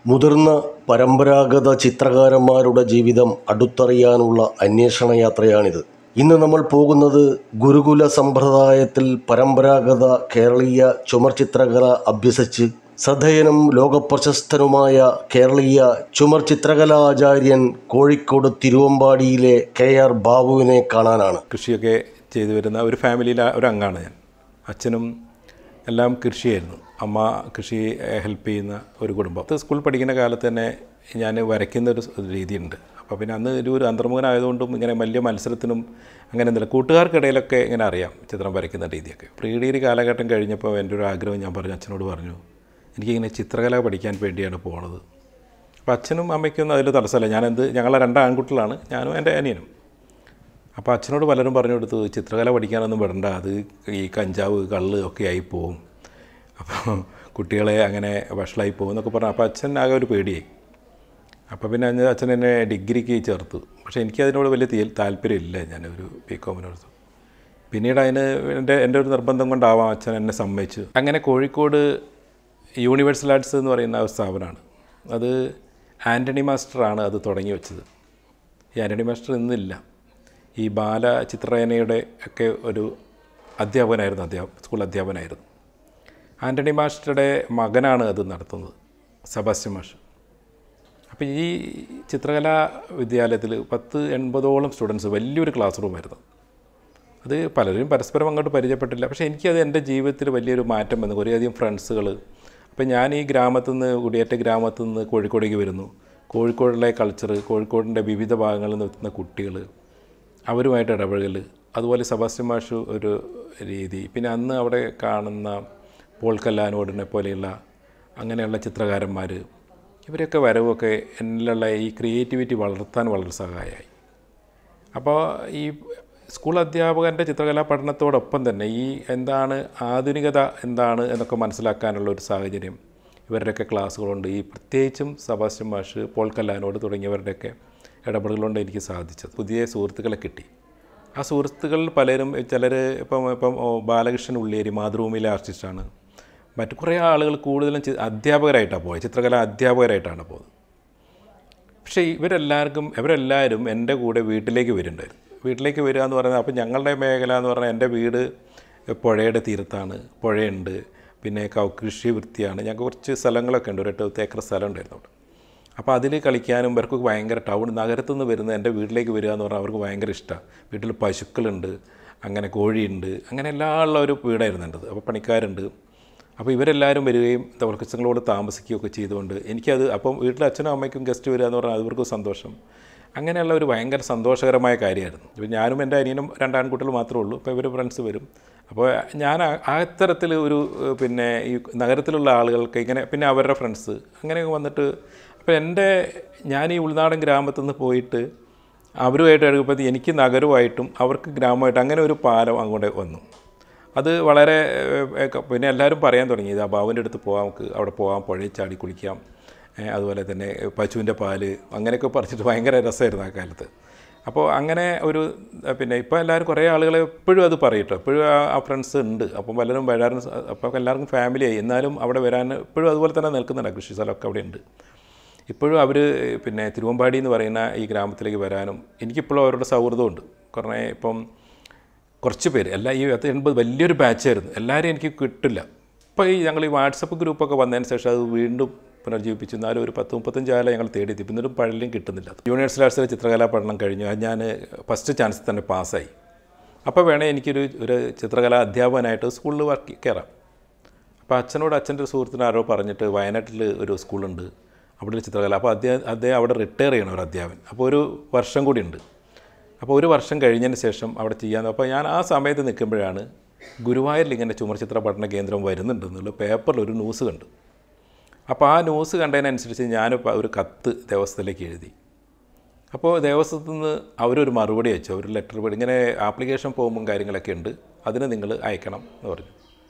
മുതിർന്ന പരമ്പരാഗത ചിത്രകാരന്മാരുടെ ജീവിതം അടുത്തറിയാനുള്ള അന്വേഷണ യാത്രയാണിത്. ഇന്ന് നമ്മൾ പോകുന്നത് ഗുരുകുല സമ്പ്രദായത്തിൽ പരമ്പരാഗത കേരളീയ ചുമർചിത്രകല അഭ്യസിച്ച് ശ്രദ്ധേയനും ലോകപ്രശസ്തനുമായ കേരളീയ ചുമർചിത്രകലാചാര്യൻ കോഴിക്കോട് തിരുവമ്പാടിയിലെ KR ബാബുവിനെ കാണാനാണ്. കൃഷിയൊക്കെ ചെയ്തു വരുന്ന ഒരു ഫാമിലിയിലെ ഒരു അംഗമാണ് ഞാൻ. അച്ഛനും എല്ലാം കൃഷിയായിരുന്നു, അമ്മ കൃഷി ഹെൽപ്പ് ചെയ്യുന്ന ഒരു കുടുംബം. സ്കൂൾ പഠിക്കുന്ന കാലത്ത് തന്നെ ഞാൻ വരയ്ക്കുന്ന ഒരു രീതിയുണ്ട്. അപ്പോൾ പിന്നെ അന്ന് ഒരു അന്തർമുഖനായതുകൊണ്ടും ഇങ്ങനെ വലിയ മത്സരത്തിനും അങ്ങനെ എന്തെങ്കിലും കൂട്ടുകാർക്കിടയിലൊക്കെ ഇങ്ങനെ അറിയാം ചിത്രം വരയ്ക്കുന്ന രീതിയൊക്കെ. പ്രീ ഡിഗ്രി കാലഘട്ടം കഴിഞ്ഞപ്പോൾ എൻ്റെ ഒരു ആഗ്രഹം ഞാൻ പറഞ്ഞു, അച്ഛനോട് പറഞ്ഞു, എനിക്കിങ്ങനെ ചിത്രകല പഠിക്കാൻ വേണ്ടിയാണ് പോണത്. അപ്പോൾ അച്ഛനും അമ്മയ്ക്കൊന്നും അതിൽ തടസ്സമല്ല. ഞങ്ങളെ 2 ആൺകുട്ടികളാണ്, ഞാനും എൻ്റെ അനിയനും. അപ്പോൾ അച്ഛനോട് പലരും പറഞ്ഞു കൊടുത്തു, ചിത്രകല പഠിക്കാനൊന്നും വിടണ്ട, അത് ഈ കഞ്ചാവ് കള്ള് ഒക്കെ ആയി പോവും, അപ്പോൾ കുട്ടികളെ അങ്ങനെ വഷളായി പോകും എന്നൊക്കെ പറഞ്ഞു. അപ്പോൾ അച്ഛൻ ആകെ ഒരു പേടിയായി. അപ്പോൾ പിന്നെ അച്ഛൻ എന്നെ ഡിഗ്രിക്ക് ചേർത്തു. പക്ഷേ എനിക്കതിനോട് വലിയ താല്പര്യമില്ല. ഞാനൊരു BCom പിന്നീട് എൻ്റെ ഒരു നിർബന്ധം കൊണ്ടാവാം അച്ഛൻ എന്നെ സമ്മതിച്ചു. അങ്ങനെ കോഴിക്കോട് യൂണിവേഴ്സൽ ആർട്സ് എന്ന് പറയുന്ന ഒരു സ്ഥാപനമാണ്. അത് ആൻ്റണി മാസ്റ്ററാണ് അത് തുടങ്ങി വെച്ചത്. ഈ ആൻ്റണി മാസ്റ്റർ ഇന്നില്ല. ഈ ബാലചിത്രരചനയുടെ ഒക്കെ ഒരു അധ്യാപകനായിരുന്നു, സ്കൂൾ അധ്യാപകനായിരുന്നു. ആൻ്റണി മാസ്റ്ററുടെ മകനാണ് അത് നടത്തുന്നത്, സെബാസ്റ്റ്യൻ മാഷ്. അപ്പോൾ ഈ ചിത്രകലാ വിദ്യാലയത്തിൽ 10-80ഓളം സ്റ്റുഡൻസ്, വലിയൊരു ക്ലാസ് റൂമായിരുന്നു. അത് പലരും പരസ്പരം അങ്ങോട്ട് പരിചയപ്പെട്ടില്ല. പക്ഷേ എനിക്കത് എൻ്റെ ജീവിതത്തിൽ വലിയൊരു മാറ്റം വന്നു. കുറേയധികം ഫ്രണ്ട്സുകൾ. അപ്പോൾ ഞാൻ ഈ കുടിയേറ്റ ഗ്രാമത്തിൽ നിന്ന് കോഴിക്കോടേക്ക് വരുന്നു. കോഴിക്കോടിലെ കൾച്ചർ, കോഴിക്കോടിൻ്റെ വിവിധ ഭാഗങ്ങളിൽ നിന്ന് എത്തുന്ന കുട്ടികൾ, അവരുമായിട്ട് ഇടപഴകൽ, അതുപോലെ സെബാസ്റ്റ്യൻ മാഷ് ഒരു രീതി, പിന്നെ അന്ന് അവിടെ കാണുന്ന പോൾ കല്ലാനോടിനെ പോലെയുള്ള അങ്ങനെയുള്ള ചിത്രകാരന്മാർ, ഇവരൊക്കെ വരവൊക്കെ എന്നിലുള്ള ഈ ക്രിയേറ്റിവിറ്റി വളർത്താൻ വളരെ സഹായമായി. അപ്പോൾ ഈ സ്കൂൾ അധ്യാപകൻ്റെ ചിത്രകലാ പഠനത്തോടൊപ്പം തന്നെ ഈ എന്താണ് ആധുനികത എന്താണ് എന്നൊക്കെ മനസ്സിലാക്കാനുള്ള ഒരു സാഹചര്യം ഇവരുടെയൊക്കെ ക്ലാസ്സുകളുണ്ട്. ഈ പ്രത്യേകിച്ചും സെബാസ്റ്റ്യൻ മാഷ്, പോൾ കല്ലാനോട് തുടങ്ങിയവരുടെയൊക്കെ ഇടപെടലുകൊണ്ട് എനിക്ക് സാധിച്ചത്. പുതിയ സുഹൃത്തുക്കളെ കിട്ടി. ആ സുഹൃത്തുക്കളിൽ പലരും, ചിലർ ഇപ്പം ബാലകൃഷ്ണൻ ഉള്ളിയേരി മാതൃഭൂമിയിലെ ആർട്ടിസ്റ്റാണ്. മറ്റു കുറേ ആളുകൾ കൂടുതലും അധ്യാപകരായിട്ടാണ് പോയത്, ചിത്രകലാ അധ്യാപകരായിട്ടാണ് പോയത്. പക്ഷേ ഇവരെല്ലാവരും എൻ്റെ കൂടെ വീട്ടിലേക്ക് വരുന്നുണ്ടായിരുന്നു. വീട്ടിലേക്ക് വരിക എന്ന് പറയുന്നത്, അപ്പോൾ ഞങ്ങളുടെ മേഖല എന്ന് പറഞ്ഞാൽ എൻ്റെ വീട് പുഴയുടെ തീരത്താണ്, പുഴയുണ്ട്, പിന്നെ കൃഷി വൃത്തിയാണ്. ഞങ്ങൾക്ക് കുറച്ച് സ്ഥലങ്ങളൊക്കെ ഉണ്ട്, ഒരു 8 ഏക്കർ സ്ഥലം ഉണ്ടായിരുന്നു അവിടെ. അപ്പോൾ അതിൽ കളിക്കാനും ഇവർക്ക് ഭയങ്കര നഗരത്തു നിന്ന് വരുന്ന എൻ്റെ വീട്ടിലേക്ക് വരിക എന്ന് പറഞ്ഞാൽ അവർക്ക് ഭയങ്കര ഇഷ്ടമാണ്. വീട്ടിൽ പശുക്കളുണ്ട്, അങ്ങനെ കോഴിയുണ്ട്, അങ്ങനെ എല്ലാം ഉള്ള ഒരു വീടായിരുന്നു എൻ്റെത്. അപ്പോൾ പണിക്കാരുണ്ട്. അപ്പോൾ ഇവരെല്ലാവരും വരികയും കൊച്ചുങ്ങളോട് താമസിക്കുകയൊക്കെ ചെയ്തുകൊണ്ട് എനിക്കത്, അപ്പം വീട്ടിൽ അച്ഛനും അമ്മയ്ക്കും ഗസ്റ്റ് വരിക എന്ന് പറഞ്ഞാൽ അവർക്കും സന്തോഷം. അങ്ങനെയുള്ള ഒരു ഭയങ്കര സന്തോഷകരമായ കാര്യമായിരുന്നു. ഇപ്പോൾ ഞാനും എൻ്റെ അനിയനും 2 ആൺകുട്ടികൾ മാത്രമേ ഉള്ളൂ. അപ്പോൾ ഇവർ ഫ്രണ്ട്സ് വരും. അപ്പോൾ ഞാൻ അത്തരത്തിൽ ഒരു പിന്നെ ഈ നഗരത്തിലുള്ള ആളുകൾക്ക് ഇങ്ങനെ, പിന്നെ അവരുടെ ഫ്രണ്ട്സ് അങ്ങനെ വന്നിട്ട്, അപ്പോൾ ഞാൻ ഈ ഉൾനാടൻ ഗ്രാമത്തിൽ നിന്ന് പോയിട്ട് അവരുമായിട്ട് എടുക്കുമ്പോൾ എനിക്ക് നഗരമായിട്ടും അവർക്ക് ഗ്രാമമായിട്ടും അങ്ങനെ ഒരു പാലം അങ്ങോട്ട് വന്നു. അത് വളരെ, പിന്നെ എല്ലാവരും പറയാൻ തുടങ്ങി, ഇത് ബാബുവിൻ്റെ അടുത്ത് പോകാം, നമുക്ക് അവിടെ പോകാം, പുഴയിൽ ചാടി കുളിക്കാം, അതുപോലെ തന്നെ പശുവിൻ്റെ പാല് അങ്ങനെയൊക്കെ പറിച്ചിട്ട് ഭയങ്കര രസമായിരുന്നു ആ കാലത്ത്. അപ്പോൾ അങ്ങനെ ഒരു, പിന്നെ ഇപ്പോൾ എല്ലാവരും കുറേ ആളുകൾ എപ്പോഴും അത് പറയട്ടോ, എപ്പോഴും ആ ഫ്രണ്ട്സ് ഉണ്ട്. അപ്പം പലരും വരാനും, അപ്പോൾ എല്ലാവർക്കും ഫാമിലിയായി, എന്നാലും അവിടെ വരാൻ ഇപ്പോഴും അതുപോലെ തന്നെ നിൽക്കുന്നുണ്ട്. കൃഷി സ്ഥലമൊക്കെ അവിടെ ഉണ്ട്. ഇപ്പോഴും അവർ പിന്നെ തിരുവമ്പാടി എന്ന് പറയുന്ന ഈ ഗ്രാമത്തിലേക്ക് വരാനും എനിക്കിപ്പോഴും അവരുടെ സൗഹൃദമുണ്ട്. ഇപ്പം കുറച്ച് പേര്, ഈ 80 വലിയൊരു ബാച്ചായിരുന്നു. എല്ലാവരും എനിക്ക് കിട്ടില്ല. ഇപ്പോൾ ഞങ്ങൾ ഈ വാട്സപ്പ് ഗ്രൂപ്പൊക്കെ വന്നതിന് ശേഷം അത് വീണ്ടും പുനർജീവിപ്പിച്ചു. എന്നാലും ഒരു 10-35 ആളെ ഞങ്ങൾ തേടി പിന്നീടും പഴലും കിട്ടുന്നില്ല. യൂണിവേഴ്സൽ ആർട്സിലെ ചിത്രകലാ പഠനം കഴിഞ്ഞു. ഞാൻ ഫസ്റ്റ് ചാൻസിൽ തന്നെ പാസ്സായി. അപ്പോൾ വേണേൽ എനിക്കൊരു ചിത്രകലാ അധ്യാപകനായിട്ട് സ്കൂളിൽ കയറാം. അപ്പോൾ അച്ഛൻ്റെ ഒരു സുഹൃത്തിന് ആരോ പറഞ്ഞിട്ട് വയനാട്ടിൽ ഒരു സ്കൂളുണ്ട്, അവിടെ ഒരു ചിത്രകല. അപ്പോൾ അദ്ദേഹം അവിടെ റിട്ടയർ ചെയ്യണം, ഒരു അധ്യാപകൻ. അപ്പോൾ ഒരു വർഷം കൂടി ഉണ്ട്. അപ്പോൾ ഒരു വർഷം കഴിഞ്ഞതിന് ശേഷം അവിടെ ചെയ്യാൻ, അപ്പോൾ ഞാൻ ആ സമയത്ത് നിൽക്കുമ്പോഴാണ് ഗുരുവായൂരിൽ ഇങ്ങനെ ചുമർചിത്ര പഠന കേന്ദ്രം വരുന്നുണ്ടെന്നുള്ള പേപ്പറിൽ ഒരു ന്യൂസ് കണ്ടു. അപ്പോൾ ആ ന്യൂസ് കണ്ടതിനനുസരിച്ച് ഞാനിപ്പോൾ ഒരു കത്ത് ദേവസ്വത്തിലേക്ക് എഴുതി. അപ്പോൾ ദേവസ്വത്തിൽ നിന്ന് അവരൊരു മറുപടി അയച്ചു, ഒരു ലെറ്റർ ഇങ്ങനെ ആപ്ലിക്കേഷൻ ഫോമും കാര്യങ്ങളൊക്കെ ഉണ്ട്, അതിന് നിങ്ങൾ അയക്കണം എന്ന് പറഞ്ഞു.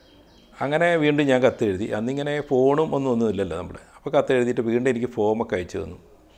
അങ്ങനെ വീണ്ടും ഞാൻ കത്ത് എഴുതി. അന്നിങ്ങനെ ഫോണും ഒന്നുമില്ലല്ലോ നമ്മുടെ. അപ്പോൾ കത്ത് എഴുതിയിട്ട് വീണ്ടും എനിക്ക് ഫോമൊക്കെ അയച്ചു തന്നു,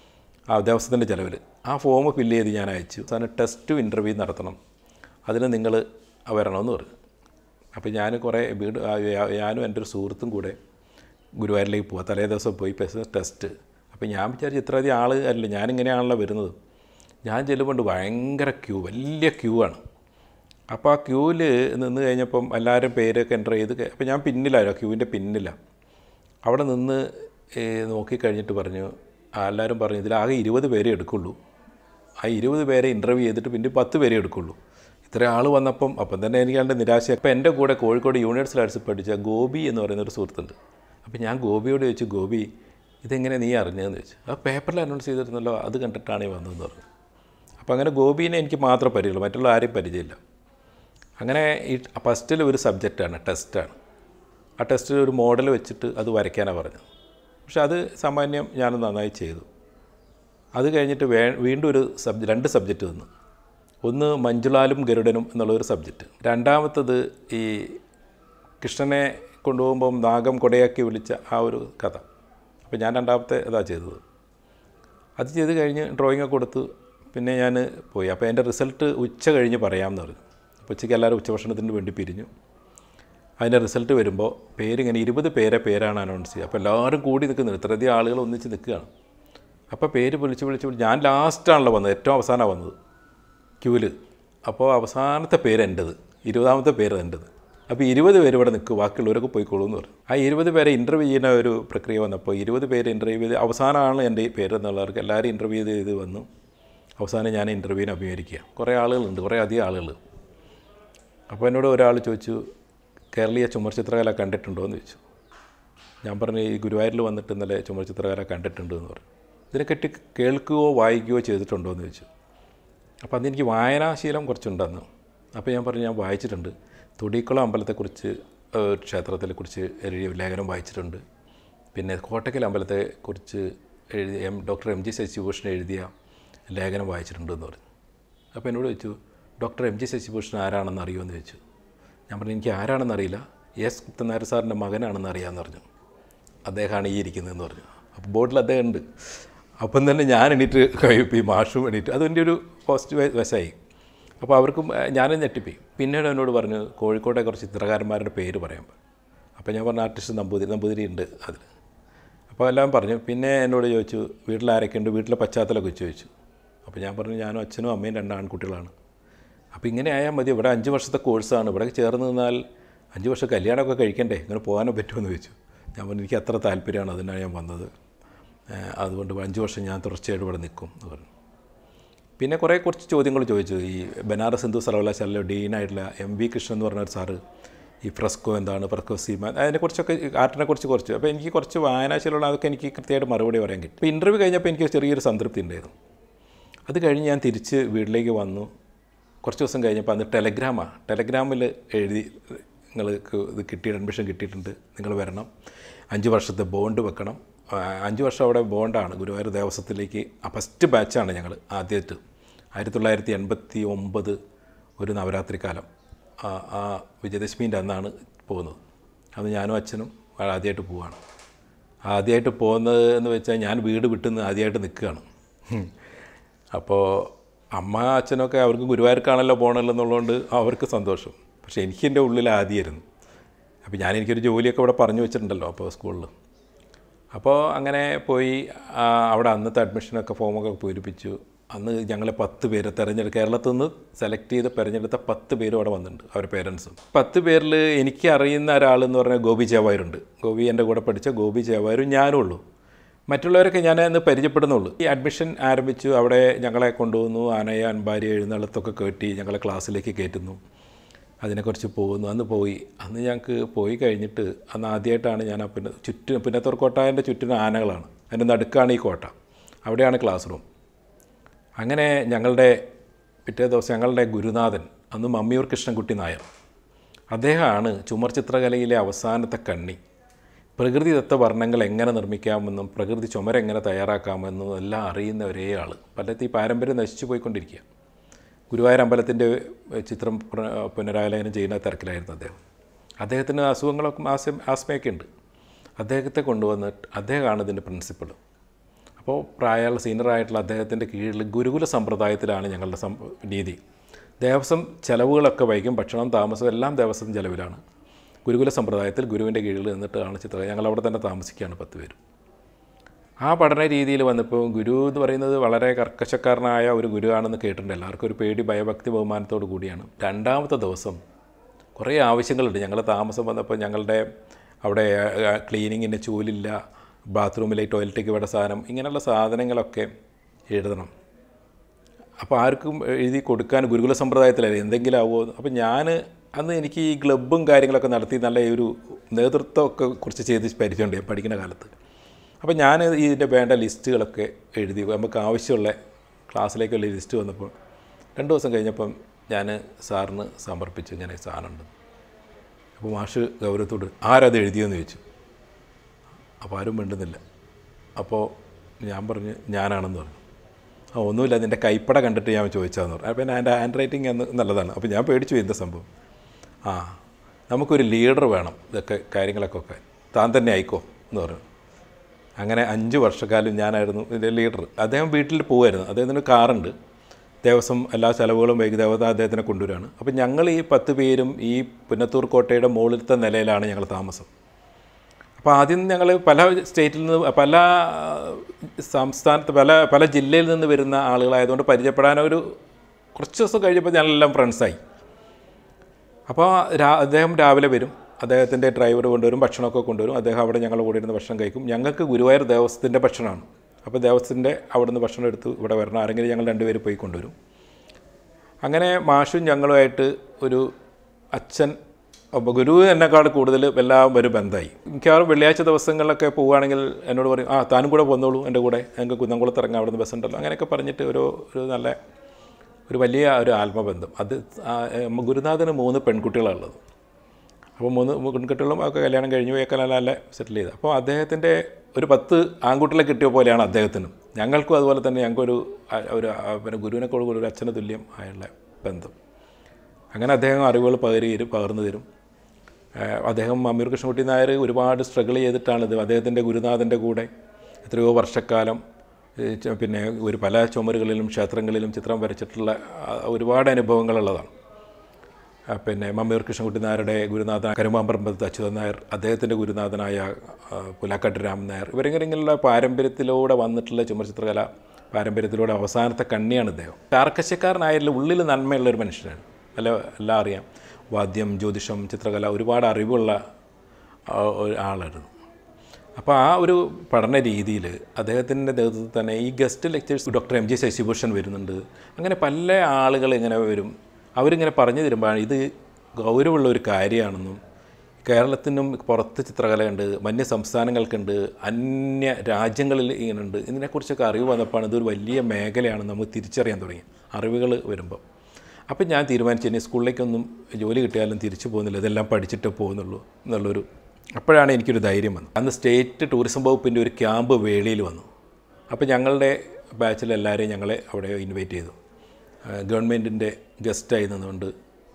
ആ ദേവസ്വത്തിൻ്റെ ചിലവിൽ. ആ ഫോം ഫില്ല് ചെയ്ത് ഞാൻ അയച്ചു. അതിന് ടെസ്റ്റ് ഇൻ്റർവ്യൂ നടത്തണം, അതിന് നിങ്ങൾ വരണമെന്ന് പറഞ്ഞു. അപ്പോൾ ഞാനും എൻ്റെ ഒരു സുഹൃത്തും കൂടെ ഗുരുവായൂരിലേക്ക് പോവാം. തലേ ദിവസം പോയി ടെസ്റ്റ് അപ്പോൾ ഞാൻ വിചാരിച്ചു ഇത്രയധികം ആൾ അല്ല, ഞാനിങ്ങനെയാണല്ലോ വരുന്നത്. ഞാൻ ചെല്ലുമ്പോൾ ഭയങ്കര ക്യൂ, വലിയ ക്യൂ ആണ്. അപ്പോൾ ആ ക്യൂവിൽ നിന്ന് കഴിഞ്ഞപ്പം എല്ലാവരും പേരൊക്കെ എൻ്റർ ചെയ്ത്, അപ്പോൾ ഞാൻ പിന്നിലായിരുന്നു, ക്യൂവിൻ്റെ പിന്നിലാണ്. അവിടെ നിന്ന് നോക്കിക്കഴിഞ്ഞിട്ട് പറഞ്ഞു, എല്ലാവരും പറഞ്ഞു ഇതിലാകെ 20 പേരെ എടുക്കുള്ളൂ, ആ 20 പേരെ ഇൻ്റർവ്യൂ ചെയ്തിട്ട് പിന്നെ 10 പേരെ എടുക്കുള്ളൂ. ഇത്ര ആൾ വന്നപ്പം തന്നെ എനിക്ക് കണ്ട് നിരാശ. അപ്പോൾ എൻ്റെ കൂടെ കോഴിക്കോട് യൂണിവേഴ്സിറ്റി ആർട്സ് പഠിച്ച ഗോപി എന്ന് പറയുന്നൊരു സുഹൃത്തുണ്ട്. അപ്പോൾ ഞാൻ ഗോപിയോട് ചോദിച്ചു, ഗോപി ഇതെങ്ങനെ നീ അറിഞ്ഞതെന്ന് ചോദിച്ചു. ആ പേപ്പറിൽ അനൗൺസ് ചെയ്തിരുന്നല്ലോ, അത് കണ്ടിട്ടാണ് ഈ വന്നതെന്ന് പറഞ്ഞു. അപ്പോൾ അങ്ങനെ ഗോപീനെ എനിക്ക് മാത്രം പരിചയമുള്ളൂ, മറ്റുള്ള ആരെയും പരിചയമില്ല. അങ്ങനെ ഈ ഫസ്റ്റിൽ ഒരു സബ്ജക്റ്റാണ്, ടെസ്റ്റാണ്. ആ ടെസ്റ്റിൽ ഒരു മോഡൽ വെച്ചിട്ട് അത് വരയ്ക്കാനാണ് പറഞ്ഞത്. പക്ഷെ അത് സാമാന്യം ഞാൻ നന്നായി ചെയ്തു. അത് കഴിഞ്ഞിട്ട് വീണ്ടും ഒരു 2 സബ്ജക്റ്റ് തന്നു. ഒന്ന് മഞ്ജുളാലും ഗരുഡനും എന്നുള്ളൊരു സബ്ജക്റ്റ്. രണ്ടാമത്തത് ഈ കൃഷ്ണനെ കൊണ്ടുപോകുമ്പം നാഗം കൊടയാക്കി വിളിച്ച ആ ഒരു കഥ. അപ്പോൾ ഞാൻ രണ്ടാമത്തെ അതാണ് ചെയ്തത്. അത് ചെയ്ത് കഴിഞ്ഞ് ഡ്രോയിങ്ങൊക്കെ കൊടുത്തു. പിന്നെ ഞാൻ പോയി. അപ്പോൾ എൻ്റെ റിസൾട്ട് ഉച്ച കഴിഞ്ഞ് പറയാമെന്ന് പറഞ്ഞു. അപ്പോൾ ഉച്ചയ്ക്ക് എല്ലാവരും ഉച്ചഭക്ഷണത്തിന് വേണ്ടി പിരിഞ്ഞു. അതിൻ്റെ റിസൾട്ട് വരുമ്പോൾ പേരിങ്ങനെ 20 പേരാണ് അനൗൺസ് ചെയ്യുക. അപ്പോൾ എല്ലാവരും കൂടി നിൽക്കുന്നത്, ഇത്രയധികം ആളുകൾ ഒന്നിച്ച് നിൽക്കുകയാണ്. അപ്പോൾ പേര് വിളിച്ച് ഞാൻ ലാസ്റ്റാണല്ലോ വന്നത്, ഏറ്റവും അവസാനമാണ് വന്നത് ക്യൂവിൽ. അപ്പോൾ അവസാനത്തെ പേര് എൻ്റെത്, 20ാമത്തെ പേര് എൻ്റെത്. അപ്പോൾ 20 പേര് ഇവിടെ നിൽക്കും, ബാക്കിയുള്ളവരൊക്കെ പോയിക്കോളൂ എന്ന് പറഞ്ഞു. ആ 20 പേരെ ഇൻ്റർവ്യൂ ചെയ്യുന്ന ഒരു പ്രക്രിയ വന്നപ്പോൾ 20 പേര് ഇൻ്റർവ്യൂ ചെയ്ത് അവസാനമാണ് എൻ്റെ പേര് എന്നുള്ളവർക്ക് എല്ലാവരും ഇൻ്റർവ്യൂ ചെയ്ത് വന്നു. അവസാനം ഞാൻ ഇൻ്റർവ്യൂവിന് അഭിമുഖീകരിക്കുക. കുറേ ആളുകളുണ്ട്, കുറേ അധികം ആളുകൾ. അപ്പോൾ എന്നോട് ഒരാൾ ചോദിച്ചു, കേരളീയ ചുമർ ചിത്രകല കണ്ടിട്ടുണ്ടോ എന്ന് ചോദിച്ചു. ഞാൻ പറഞ്ഞു ഈ ഗുരുവായൂരിൽ വന്നിട്ട് ഇന്നലെ ചുമർ ചിത്രകല കണ്ടിട്ടുണ്ട് എന്ന് പറഞ്ഞു. ഇതിനെപ്പറ്റി കേൾക്കുകയോ വായിക്കുകയോ ചെയ്തിട്ടുണ്ടോ എന്ന് ചോദിച്ചു. അപ്പോൾ അതെനിക്ക് വായനാശീലം കുറച്ചുണ്ടെന്ന്. അപ്പോൾ ഞാൻ പറഞ്ഞു ഞാൻ വായിച്ചിട്ടുണ്ട്. തൊടിക്കുളം അമ്പലത്തെക്കുറിച്ച്, ക്ഷേത്രത്തെക്കുറിച്ച് എഴുതിയ ലേഖനം വായിച്ചിട്ടുണ്ട്. പിന്നെ കോട്ടക്കൽ അമ്പലത്തെക്കുറിച്ച് എഴുതിയ ഡോക്ടർ എം ജി ശശിഭൂഷൺ എഴുതിയ ലേഖനം വായിച്ചിട്ടുണ്ടെന്ന് പറഞ്ഞു. അപ്പോൾ എന്നോട് ചോദിച്ചു, ഡോക്ടർ എം ജി ശശിഭൂഷൺ ആരാണെന്ന് അറിയുമെന്ന് ചോദിച്ചു. ഞാൻ പറഞ്ഞു എനിക്ക് ആരാണെന്നറിയില്ല, എസ് കുട്ടനായർ സാറിൻ്റെ മകനാണെന്ന് അറിയാമെന്ന് പറഞ്ഞു. അദ്ദേഹമാണ് ഈ ഇരിക്കുന്നതെന്ന് പറഞ്ഞു. അപ്പോൾ ബോർഡിൽ അദ്ദേഹം ഉണ്ട്. അപ്പം തന്നെ ഞാൻ എണീറ്റ് കഴിപ്പി, മാഷും എണീറ്റ്. അതെൻ്റെ ഒരു പോസിറ്റീവ് വശമായി. അപ്പോൾ അവർക്കും ഞാനും ഞെട്ടിപ്പോയി. പിന്നീട് എന്നോട് പറഞ്ഞു കോഴിക്കോട്ടെ കുറച്ച് ചിത്രകാരന്മാരുടെ പേര് പറയാൻ. അപ്പോൾ ഞാൻ പറഞ്ഞു ആർട്ടിസ്റ്റ് നമ്പൂതിരി ഉണ്ട് അതിൽ. അപ്പോൾ എല്ലാം പറഞ്ഞു. പിന്നെ എന്നോട് ചോദിച്ചു വീട്ടിൽ ആരൊക്കെ ഉണ്ട്, വീട്ടിലെ പശ്ചാത്തലമൊക്കെ ചോദിച്ചു. അപ്പോൾ ഞാൻ പറഞ്ഞു ഞാനും അച്ഛനും അമ്മയും 2 ആൺകുട്ടികളാണ്. അപ്പോൾ ഇങ്ങനെ ആയാൽ മതി, ഇവിടെ 5 വർഷത്തെ കോഴ്സാണ്, ഇവിടെ ചേർന്ന് നിന്നാൽ 5 വർഷം കല്യാണമൊക്കെ കഴിക്കണ്ടേ, ഇങ്ങനെ പോകാനോ പറ്റുമെന്ന് ചോദിച്ചു. ഞാൻ പറഞ്ഞു എനിക്ക് അത്ര താല്പര്യമാണ്, അതിനാണ് ഞാൻ വന്നത്, അതുകൊണ്ട് 5 വർഷം ഞാൻ തുടർച്ചയായിട്ട് ഇവിടെ നിൽക്കും എന്ന് പറഞ്ഞു. പിന്നെ കുറച്ച് ചോദ്യങ്ങൾ ചോദിച്ചു. ഈ ബനാറസ് ഹിന്ദു സർവകലാശാലയിലെ ഡീനായിട്ടുള്ള MV കൃഷ്ണൻ എന്ന് പറഞ്ഞൊരു സാറ് ഈ ഫ്രസ്കോ എന്താണ്, ഫ്രസ്കോസീമ, അതിനെക്കുറിച്ചൊക്കെ ആർട്ടിനെക്കുറിച്ച് കുറച്ച്. അപ്പോൾ എനിക്ക് കുറച്ച് വായനാശീലമുള്ള അതൊക്കെ എനിക്ക് കൃത്യമായിട്ട് മറുപടി പറയാൻ കിട്ടും. അപ്പോൾ ഇൻ്റർവ്യൂ കഴിഞ്ഞപ്പോൾ എനിക്ക് ചെറിയൊരു സംതൃപ്തി ഉണ്ടായിരുന്നു. അത് കഴിഞ്ഞ് ഞാൻ തിരിച്ച് വീട്ടിലേക്ക് വന്നു. കുറച്ച് ദിവസം കഴിഞ്ഞപ്പോൾ അന്ന് ടെലഗ്രാമിൽ എഴുതി നിങ്ങൾക്ക് ഇത് അഡ്മിഷൻ കിട്ടിയിട്ടുണ്ട്, നിങ്ങൾ വരണം, 5 വർഷത്തെ ബോണ്ട് വെക്കണം. 5 വർഷം അവിടെ ബോണ്ടാണ് ഗുരുവായൂർ ദേവസ്വത്തിലേക്ക്. ഫസ്റ്റ് ബാച്ചാണ് ഞങ്ങൾ ആദ്യമായിട്ട് 1989 ഒരു നവരാത്രി കാലം, ആ വിജയദശമീൻ്റെ അന്നാണ് പോകുന്നത്. അത് ഞാനും അച്ഛനും ആദ്യമായിട്ട് പോവുകയാണ്. ആദ്യമായിട്ട് പോകുന്നത് എന്ന് വെച്ചാൽ ഞാൻ വീട് വിട്ടുനിന്ന് ആദ്യമായിട്ട് നിൽക്കുകയാണ്. അപ്പോൾ അമ്മ അച്ഛനൊക്കെ അവർക്ക് ഗുരുവായൂർക്കാണല്ലോ പോകണമല്ലോ എന്നുള്ളതുകൊണ്ട് അവർക്ക് സന്തോഷം. പക്ഷേ എനിക്ക് എൻ്റെ ഉള്ളിൽ ആദ്യമായിരുന്നു. അപ്പോൾ എനിക്കൊരു ജോലിയൊക്കെ ഇവിടെ പറഞ്ഞു വെച്ചിട്ടുണ്ടല്ലോ അപ്പോൾ സ്കൂളിൽ. അപ്പോൾ അങ്ങനെ പോയി അവിടെ അന്നത്തെ അഡ്മിഷനൊക്കെ ഫോമൊക്കെ പൂരിപ്പിച്ചു. അന്ന് ഞങ്ങളെ 10 പേര് കേരളത്തിൽ നിന്ന് സെലക്ട് ചെയ്ത് തിരഞ്ഞെടുത്ത 10 പേരും അവിടെ വന്നിട്ടുണ്ട്, അവരുടെ പേരൻസും. 10 പേരിൽ എനിക്ക് അറിയുന്ന ഒരാളെന്ന് പറഞ്ഞാൽ ഗോപി ചേവായൂരുണ്ട്. ഗോപി എൻ്റെ കൂടെ പഠിച്ച ഗോപി ചേവായൂരും ഞാനും ഉള്ളൂ. മറ്റുള്ളവരൊക്കെ ഞാൻ അന്ന് പരിചയപ്പെടുന്നുള്ളൂ. ഈ അഡ്മിഷൻ ആരംഭിച്ചു. അവിടെ ഞങ്ങളെ കൊണ്ടുപോകുന്നു, ആനയെ അൻപാരി എഴുന്നള്ളത്തൊക്കെ കയറ്റി ഞങ്ങളെ ക്ലാസ്സിലേക്ക് കയറ്റുന്നു. അതിനെക്കുറിച്ച് പോകുന്നു. അന്ന് ഞങ്ങൾക്ക് പോയി കഴിഞ്ഞിട്ട് അന്ന് ആദ്യമായിട്ടാണ് ഞാൻ പുന്നത്തൂർ കോട്ടായൻ്റെ ചുറ്റിനും ആനകളാണ്, അതിൻ്റെ നടുക്കാണ് ഈ കോട്ട, അവിടെയാണ് ക്ലാസ് റൂം. അങ്ങനെ പിറ്റേ ദിവസം ഞങ്ങളുടെ ഗുരുനാഥൻ അന്ന് മമ്മിയൂർ കൃഷ്ണൻകുട്ടി നായർ, അദ്ദേഹമാണ് ചുമർ ചിത്രകലയിലെ അവസാനത്തെ കണ്ണി. പ്രകൃതിദത്ത വർണ്ണങ്ങൾ എങ്ങനെ നിർമ്മിക്കാമെന്നും പ്രകൃതി ചുമരെങ്ങനെ തയ്യാറാക്കാമെന്നും എല്ലാം അറിയുന്ന ഒരേ ആൾ. പലർക്കും ഈ പാരമ്പര്യം നശിച്ചു പോയിക്കൊണ്ടിരിക്കുക. ഗുരുവായൂർ അമ്പലത്തിൻ്റെ ചിത്രം പുനരാലയനം ചെയ്യുന്ന തിരക്കിലായിരുന്നു അദ്ദേഹം. അദ്ദേഹത്തിന് അസുഖങ്ങളൊക്കെ ആസ്മയൊക്കെ ഉണ്ട്. അദ്ദേഹത്തെ കൊണ്ടുവന്നിട്ട് അദ്ദേഹമാണ് ഇതിൻ്റെ പ്രിൻസിപ്പൾ. അപ്പോൾ പ്രായമുള്ള സീനിയറായിട്ടുള്ള അദ്ദേഹത്തിൻ്റെ കീഴിൽ ഗുരുകുല സമ്പ്രദായത്തിലാണ് ഞങ്ങളുടെ രീതി. ദേവസ്വം ചിലവുകളൊക്കെ വഹിക്കും, ഭക്ഷണം താമസം എല്ലാം ദേവസ്വം ചിലവിലാണ്. ഗുരുകുല സമ്പ്രദായത്തിൽ ഗുരുവിൻ്റെ കീഴിൽ നിന്നിട്ടാണ് ചിത്രം. ഞങ്ങളവിടെ തന്നെ താമസിക്കുകയാണ് 10 പേര്. ആ പഠന രീതിയിൽ വന്നപ്പോൾ ഗുരു എന്ന് പറയുന്നത് വളരെ കർക്കശക്കാരനായ ഒരു ഗുരുവാണെന്ന് കേട്ടിട്ടുണ്ട്. എല്ലാവർക്കും ഒരു പേടി, ഭയഭക്തി, ബഹുമാനത്തോടു കൂടിയാണ്. രണ്ടാമത്തെ ദിവസം കുറേ ആവശ്യങ്ങളുണ്ട്. ഞങ്ങൾ താമസം വന്നപ്പോൾ ഞങ്ങളുടെ അവിടെ ക്ലീനിങ്ങിന് ചൂലില്ല, ബാത്റൂമിലേക്ക് ടോയ്ലറ്റിലേക്ക് വേണ്ട സാധനം, ഇങ്ങനെയുള്ള സാധനങ്ങളൊക്കെ എഴുതണം. അപ്പോൾ ആർക്കും എഴുതി കൊടുക്കാൻ ഗുരുകുല സമ്പ്രദായത്തിലല്ലേ എന്തെങ്കിലും ആവുമോ. അപ്പോൾ ഞാൻ അന്ന് എനിക്ക് ഈ ക്ലബ്ബും കാര്യങ്ങളൊക്കെ നടത്തി നല്ല ഒരു നേതൃത്വമൊക്കെ കുറിച്ച് ചെയ്ത് പരിചയമുണ്ട് ഞാൻ പഠിക്കുന്ന കാലത്ത്. അപ്പോൾ ഞാൻ ഇതിൻ്റെ വേണ്ട ലിസ്റ്റുകളൊക്കെ എഴുതി നമുക്ക് ആവശ്യമുള്ള ക്ലാസ്സിലേക്കുള്ള ലിസ്റ്റ് വന്നപ്പോൾ 2 ദിവസം കഴിഞ്ഞപ്പം ഞാൻ സാറിന് സമർപ്പിച്ചു, ഇങ്ങനെ സാധനമുണ്ട്. അപ്പോൾ മാഷ് ഗൗരവത്തോട് ആരത് എഴുതിയെന്ന് ചോദിച്ചു. അപ്പോൾ ആരും മിണ്ടുന്നില്ല. അപ്പോൾ ഞാൻ പറഞ്ഞു ഞാനാണെന്ന് പറഞ്ഞു. ഒന്നുമില്ല, നിൻ്റെ കൈപ്പട കണ്ടിട്ട് ഞാൻ ചോദിച്ചതെന്ന് പറഞ്ഞു. അപ്പോൾ എൻ്റെ ഹാൻഡ് റൈറ്റിംഗ് എന്ന് നല്ലതാണ്. അപ്പോൾ ഞാൻ പേടിച്ചു എന്താ സംഭവം. നമുക്കൊരു ലീഡർ വേണം ഇതൊക്കെ കാര്യങ്ങളൊക്കെ ഒക്കെ, താൻ തന്നെ ആയിക്കോ എന്ന് പറഞ്ഞു. അങ്ങനെ 5 വർഷക്കാലം ഞാനായിരുന്നു ഇതിൻ്റെ ലീഡർ. അദ്ദേഹം വീട്ടിൽ പോകുമായിരുന്നു. അദ്ദേഹത്തിന് കാറുണ്ട്. ദേവസ്വം എല്ലാ ചിലവുകളും ദേവത അദ്ദേഹത്തിനെ കൊണ്ടുവരികയാണ്. അപ്പോൾ ഞങ്ങൾ ഈ 10 പേരും ഈ പുന്നത്തൂർ കോട്ടയുടെ മുകളിലത്തെ നിലയിലാണ് ഞങ്ങൾ താമസം. അപ്പോൾ ആദ്യം ഞങ്ങൾ പല സ്റ്റേറ്റിൽ നിന്ന്, പല സംസ്ഥാനത്ത്, പല ജില്ലയിൽ നിന്ന് വരുന്ന ആളുകളായതുകൊണ്ട് പരിചയപ്പെടാനൊരു കുറച്ച് ദിവസം കഴിഞ്ഞപ്പോൾ ഞങ്ങളെല്ലാം ഫ്രണ്ട്സായി. അപ്പോൾ അദ്ദേഹം രാവിലെ വരും, അദ്ദേഹത്തിൻ്റെ ഡ്രൈവർ കൊണ്ടുവരും, ഭക്ഷണമൊക്കെ കൊണ്ടുവരും. അദ്ദേഹം അവിടെ ഞങ്ങളുടെ കൂടെ ഇരുന്ന് ഭക്ഷണം കഴിക്കും. ഞങ്ങൾക്ക് ഗുരുവായൂർ ദേവസ്വത്തിൻ്റെ ഭക്ഷണമാണ്. അപ്പോൾ ദേവസ്വത്തിൻ്റെ അവിടെ നിന്ന് ഭക്ഷണം എടുത്ത് ഇവിടെ വരണം, ആരെങ്കിലും ഞങ്ങൾ 2 പേര് പോയി കൊണ്ടുവരും. അങ്ങനെ മാഷും ഞങ്ങളുമായിട്ട് ഒരു അച്ഛൻ, അപ്പോൾ ഗുരു എന്നെക്കാൾ കൂടുതൽ എല്ലാം ഒരു ബന്ധമായി. മിക്കവാറും വെള്ളിയാഴ്ച ദിവസങ്ങളിലൊക്കെ പോവുകയാണെങ്കിൽ എന്നോട് പറയും, താനും കൂടെ വന്നോളൂ എൻ്റെ കൂടെ, ഞങ്ങൾക്ക് കുന്നംകുളത്ത് ഇറങ്ങാം, അവിടെ നിന്ന് ബസ്സുണ്ടല്ലോ, അങ്ങനെയൊക്കെ പറഞ്ഞിട്ട് ഒരു നല്ല ഒരു വലിയ ഒരു ആത്മബന്ധം. അത് ഗുരുനാഥന് 3 പെൺകുട്ടികളാണുള്ളത്. അപ്പോൾ 3 പെൺകുട്ടികളും ഒക്കെ കല്യാണം കഴിഞ്ഞു, ഒക്കെ നല്ല സെറ്റിൽ ചെയ്ത്. അപ്പോൾ അദ്ദേഹത്തിൻ്റെ ഒരു 10 ആൺകുട്ടികളെ കിട്ടിയ പോലെയാണ് അദ്ദേഹത്തിനും. ഞങ്ങൾക്കും അതുപോലെ തന്നെ ഞങ്ങൾക്കൊരു പിന്നെ ഗുരുവിനെക്കൂടെ ഒരു അച്ഛന് തുല്യം ആയുള്ള ബന്ധം. അങ്ങനെ അദ്ദേഹം അറിവുകൾ പകർന്നു തരും. അദ്ദേഹം അമീർ കൃഷ്ണൻകുട്ടി നായർ ഒരുപാട് സ്ട്രഗിൾ ചെയ്തിട്ടാണിത്. അദ്ദേഹത്തിൻ്റെ ഗുരുനാഥൻ്റെ കൂടെ എത്രയോ വർഷക്കാലം പിന്നെ പല ചുമരുകളിലും ക്ഷേത്രങ്ങളിലും ചിത്രം വരച്ചിട്ടുള്ള ഒരുപാട് അനുഭവങ്ങളുള്ളതാണ്. പിന്നെ മമ്മൂർ കൃഷ്ണൻകുട്ടി നായരുടെ ഗുരുനാഥൻ കരുമാമ്പറമ്പത്ത് അച്യുതൻ നായർ, അദ്ദേഹത്തിൻ്റെ ഗുരുനാഥനായ പുലാക്കാട്ട് രാമൻ നായർ, ഇവരിങ്ങനെയുള്ള പാരമ്പര്യത്തിലൂടെ വന്നിട്ടുള്ള ചുമർചിത്രകല പാരമ്പര്യത്തിലൂടെ അവസാനത്തെ കണ്ണിയാണ് ഇദ്ദേഹം. കാർക്കശ്യക്കാരനായാലും ഉള്ളിൽ നന്മയുള്ളൊരു മനുഷ്യനാണ്. എല്ലാം അറിയാം. വാദ്യം, ജ്യോതിഷം, ചിത്രകല ഒരുപാട് അറിവുള്ള ആളായിരുന്നു. അപ്പോൾ ആ ഒരു പഠന രീതിയിൽ അദ്ദേഹത്തിൻ്റെ നേതൃത്വത്തിൽ തന്നെ ഈ guest lectures doctor MG Sasibhushan വരുന്നുണ്ട്. അങ്ങനെ പല ആളുകൾ ഇങ്ങനെ വരും. അവരിങ്ങനെ പറഞ്ഞു തരുമ്പോഴാണ് ഇത് ഗൗരവമുള്ള ഒരു കാര്യമാണെന്നും കേരളത്തിനും പുറത്ത് ചിത്രകലയുണ്ട്, മന്യ സംസ്ഥാനങ്ങൾക്കുണ്ട്, അന്യ രാജ്യങ്ങളിൽ ഇങ്ങനെയുണ്ട്, ഇതിനെക്കുറിച്ചൊക്കെ അറിവ് വന്നപ്പോഴാണ് ഇതൊരു വലിയ മേഖലയാണെന്ന് നമുക്ക് തിരിച്ചറിയാൻ തുടങ്ങി അറിവുകൾ വരുമ്പോൾ. അപ്പം ഞാൻ തീരുമാനിച്ചു ഇനി സ്കൂളിലേക്കൊന്നും ജോലി കിട്ടിയാലും തിരിച്ചു പോകുന്നില്ല, ഇതെല്ലാം പഠിച്ചിട്ട് പോകുന്നുള്ളൂ എന്നുള്ളൊരു. അപ്പോഴാണ് എനിക്കൊരു ധൈര്യം വന്നത്. അന്ന് സ്റ്റേറ്റ് ടൂറിസം വകുപ്പിൻ്റെ ഒരു ക്യാമ്പ് വേളിയിൽ വന്നു. അപ്പോൾ ഞങ്ങളുടെ ബാച്ചിലെല്ലാവരെയും ഞങ്ങളെ അവിടെ ഇൻവൈറ്റ് ചെയ്തു. ഗവൺമെൻറ്റിൻ്റെ ഗസ്റ്റായി നിന്നുകൊണ്ട്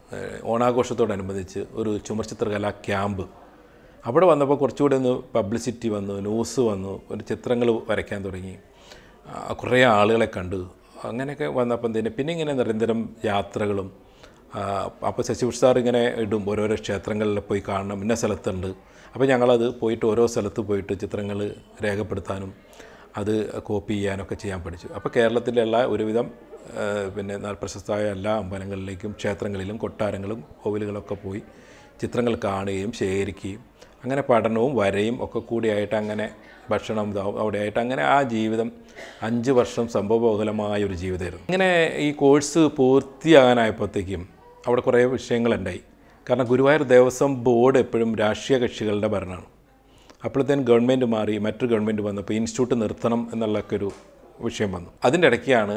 ഓണാഘോഷത്തോടനുബന്ധിച്ച് ഒരു ചുമർചിത്രകലാ ക്യാമ്പ്. അവിടെ വന്നപ്പോൾ കുറച്ചുകൂടെ ഒന്ന് പബ്ലിസിറ്റി വന്നു, ന്യൂസ് വന്നു, ഒരു ചിത്രങ്ങൾ വരയ്ക്കാൻ തുടങ്ങി, കുറേ ആളുകളെ കണ്ടു. അങ്ങനെയൊക്കെ വന്നപ്പം പിന്നെ ഇങ്ങനെ നിരന്തരം യാത്രകളും. അപ്പോൾ ശശിഭൂഷൺ സാർ ഇങ്ങനെ ഇടും ഓരോരോ ക്ഷേത്രങ്ങളിൽ പോയി കാണണം, ഇന്ന സ്ഥലത്തുണ്ട്. അപ്പോൾ ഞങ്ങളത് പോയിട്ട് ഓരോ സ്ഥലത്ത് പോയിട്ട് ചിത്രങ്ങൾ രേഖപ്പെടുത്താനും അത് കോപ്പി ചെയ്യാനൊക്കെ ചെയ്യാൻ പഠിച്ചു. അപ്പോൾ കേരളത്തിലുള്ള ഒരുവിധം പിന്നെ പ്രശസ്തമായ എല്ലാ അമ്പലങ്ങളിലേക്കും ക്ഷേത്രങ്ങളിലും കൊട്ടാരങ്ങളും കോവിലുകളൊക്കെ പോയി ചിത്രങ്ങൾ കാണുകയും ശേഖരിക്കുകയും അങ്ങനെ പഠനവും വരയും ഒക്കെ കൂടിയായിട്ട് അങ്ങനെ ഭക്ഷണം അവിടെയായിട്ട് അങ്ങനെ ആ ജീവിതം 5 വർഷം സംഭവബഹുലമായൊരു ജീവിതമായിരുന്നു. ഇങ്ങനെ ഈ കോഴ്സ് പൂർത്തിയാകാനായപ്പോഴത്തേക്കും അവിടെ കുറേ വിഷയങ്ങളുണ്ടായി. കാരണം ഗുരുവായൂർ ദേവസ്വം ബോർഡ് എപ്പോഴും രാഷ്ട്രീയ കക്ഷികളുടെ ഭരണമാണ്. അപ്പോഴത്തേനും ഗവൺമെൻറ് മാറി, മറ്റൊരു ഗവൺമെൻറ് വന്നപ്പോൾ ഇൻസ്റ്റിറ്റ്യൂട്ട് നിർത്തണം എന്നുള്ളൊക്കെ ഒരു വിഷയം വന്നു. അതിൻ്റെ ഇടയ്ക്കാണ്